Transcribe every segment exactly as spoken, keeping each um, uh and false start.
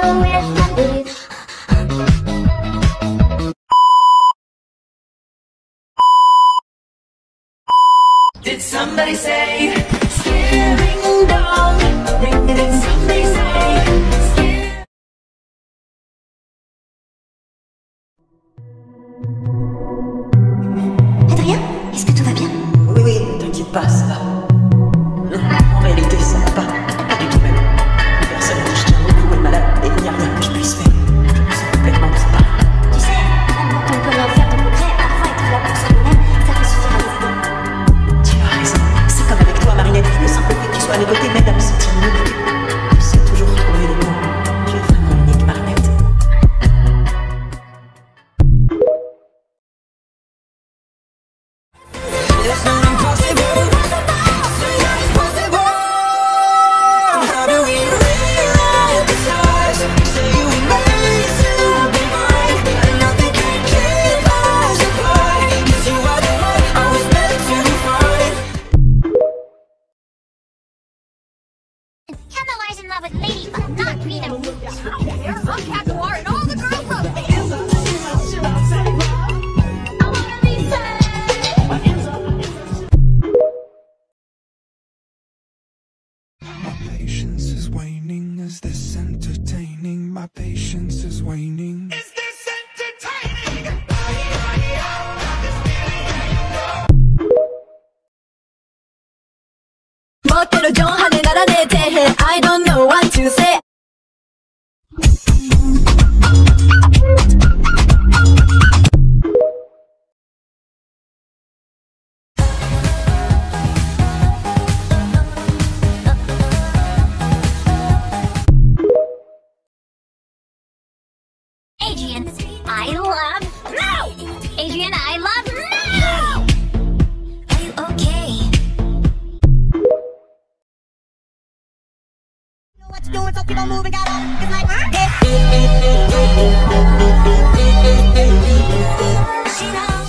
Did somebody say staring down? Did somebody say staring? Adrien, est-ce que tout va bien? Oui, oui, ne t'inquiète pas, ça va. Non, en réalité, ça va pas. Pas du tout même. La personne à qui je tiens beaucoup est malade et il n'y a rien que je puisse faire. Je me sens complètement séparé. Tu sais, même quand on peut rien faire de concret, parfois être là pour soi-même, ça peut suffire à les aider. Tu as raison. C'est comme avec toi, Marinette. Le simple fait que tu sois à mes côtés m'aide à me sentir mieux. Tu sais toujours trouver les mots. Tu es vraiment unique, Marinette. It's not impossible. It's not impossible. How do we rewrite the stars? Say you were made to be mine, and nothing can keep us apart. 'Cause you are the one I was meant to find. Candlelight's in love with Lady, but not Rita. There's one cat who are, and all the girls love me. I wanna be saved. My patience is waning. Is this entertaining? My patience is waning. Is this entertaining? 멋대로 정하는 나라에 대해 I don't know what to say. Adrian, I love no. Adrian, I love no. Are you okay? You know what you're doing, so keep on moving. Got all it's like yeah. She knows.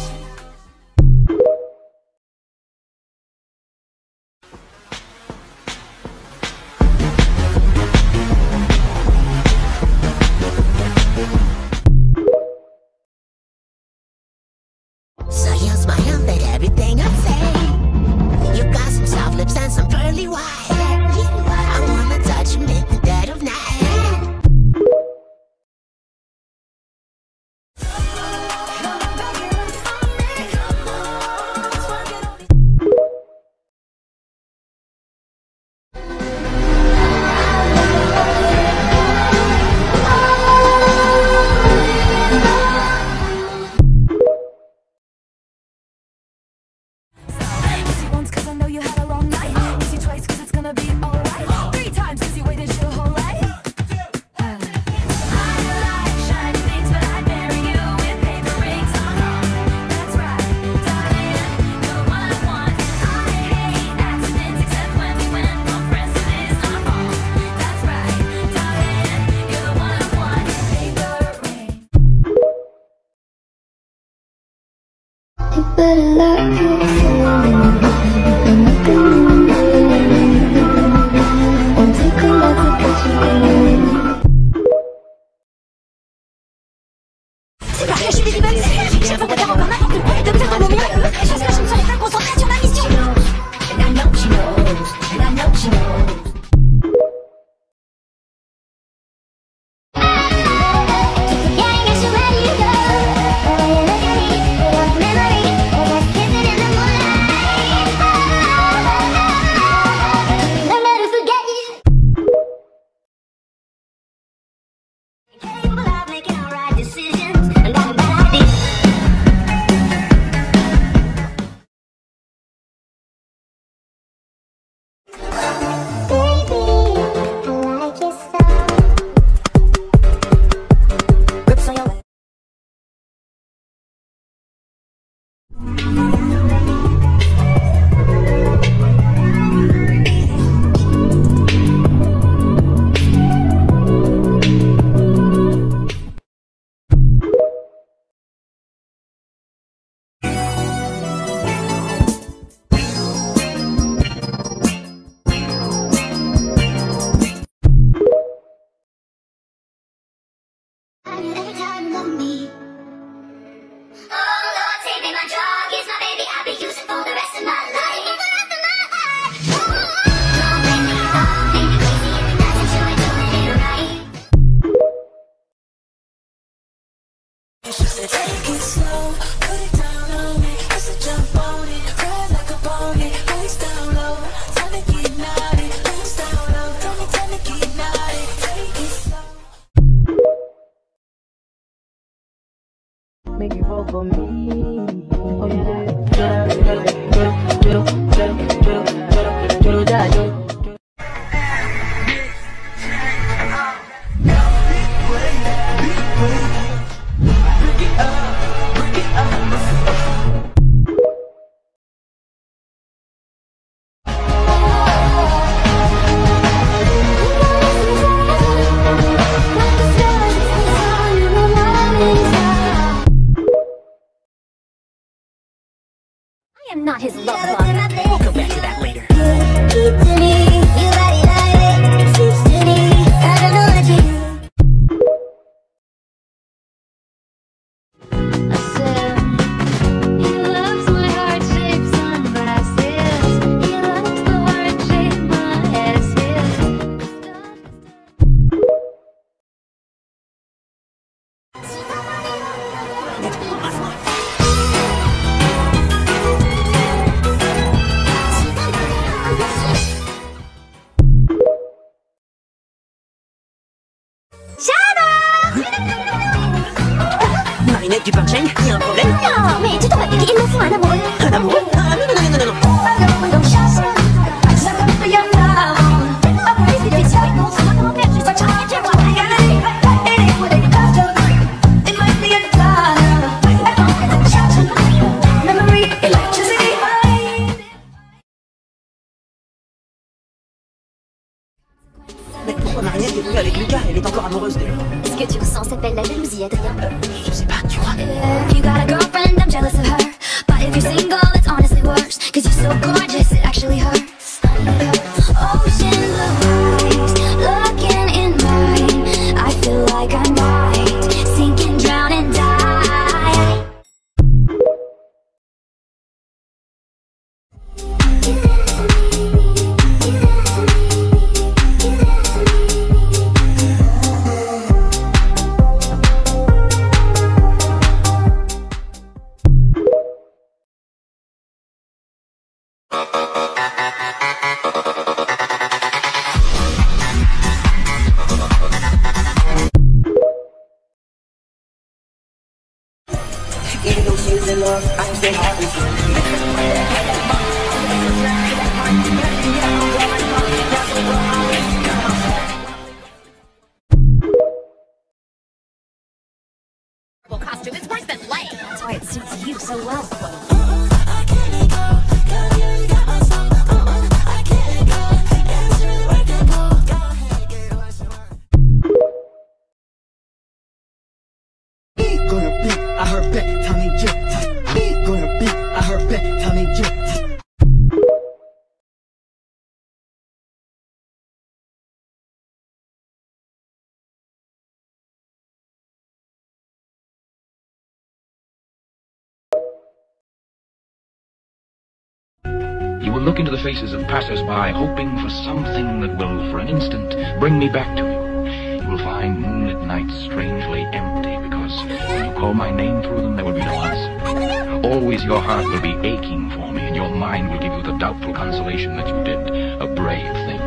So you'll smile at everything I say. You got some soft lips and some pearly white. I wanna touch you in the dead of night. for me. Oh yeah, choro, choro, choro, choro, choro, choro, choro, choro, choro. I am not his love bug. We'll come back to that later. Marinette du pain-cheng, y'a un problème? Non, mais tu t'en vas dire, ils me font un amoureux. Un amoureux? Ah non, non, non, non, non, non. Mais pourquoi Marinette est venue avec Lucas? Elle est encore amoureuse d'elle. Ce que tu ressens s'appelle la jalousie, Adrien. Euh, je sais pas, tu crois? You got a girlfriend, I'm jealous of her. But if you're single, it's honestly worse. Cause you're so gorgeous, it actually hurts. Ocean blue eyes, looking in mine. I feel like I might sink and drown and die. Even though she is in love, I'm still Well, costume is worse than lame. That's why it suits you so well. Gonna be a her back, Tommy J. Gonna be a her back, Tommy J. You will look into the faces of passers-by, hoping for something that will, for an instant, bring me back to you. You will find moonlit nights strangely empty, because when you call my name through them, there will be no answer. Always your heart will be aching for me, and your mind will give you the doubtful consolation that you did a brave thing.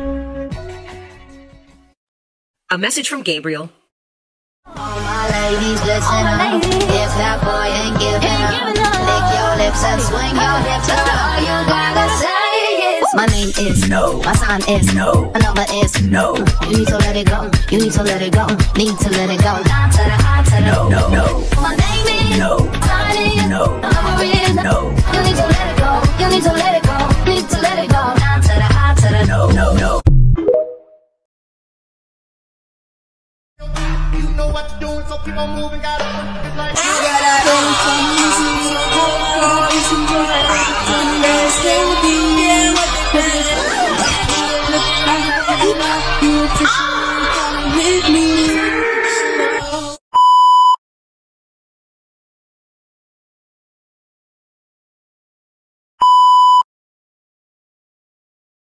A message from Gabriel. All my ladies, listen up. If that boy ain't giving up, lick your lips and swing your hips. All you gotta say is, my name is no. My sign is no. My number is no. You need to let it go. You need to let it go. Need to let it go. Down to the high to the no, no, no. My name is no. Sign is no. My number is no. You need to let it go. You need to let it go. Need to let it go. Down to the high to the no, no, no. You know what you're doing, so keep on moving, gotta put it like You gotta